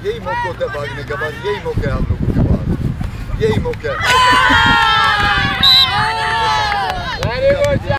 यही मौका होता है भागने का, बस यही मौका है आप लोगों के पास, यही मौका है।